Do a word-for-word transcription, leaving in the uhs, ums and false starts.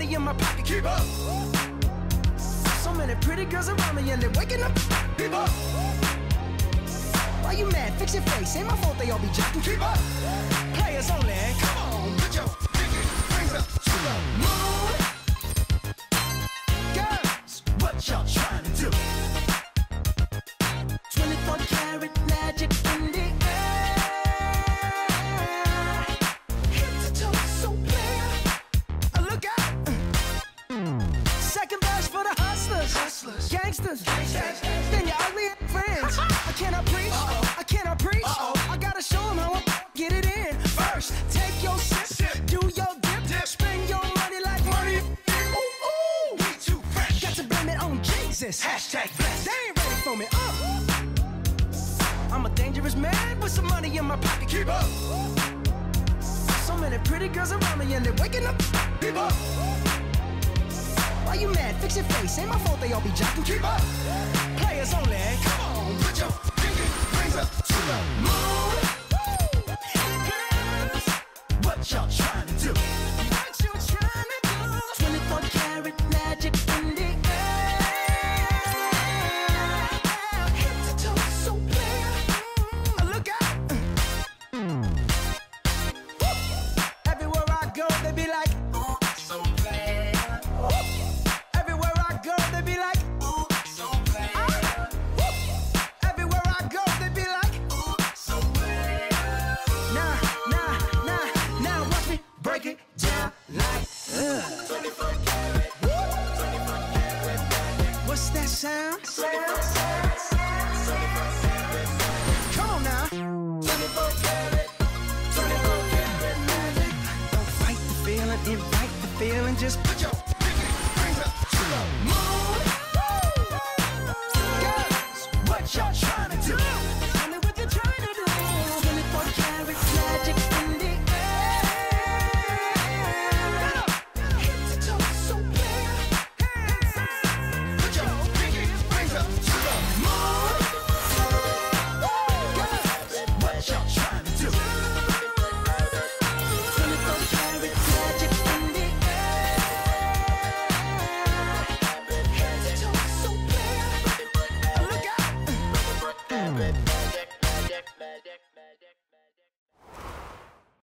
money in my pocket. Keep up. So many pretty girls around me and they're waking up. Keep up. Why you mad? Fix your face. Ain't my fault they all be jacking. Keep up. Players only. Come on, put your pinky rings up to the moon. Girls, what y'all trying to do? twenty-four karat magic in the air. Head to toe, so clear. Uh, look out. Second verse for the hustlers, hustlers. Gangsters, gangsters. Then your ugly friends. I cannot preach, uh-oh. I cannot preach. Uh-oh. I gotta show them how I get it in. First, take your sip, sip. Do your dip, dip. Spend your money like money. Ooh, ooh, we too fresh. Got to blame it on Jesus. Hashtag blessed. They ain't ready for me. Uh. I'm a dangerous man with some money in my pocket. Keep up. So many pretty girls around me and they're waking up. Keep up. Why you mad? Fix your face. Ain't my fault they all be jacking. Keep up. Players only.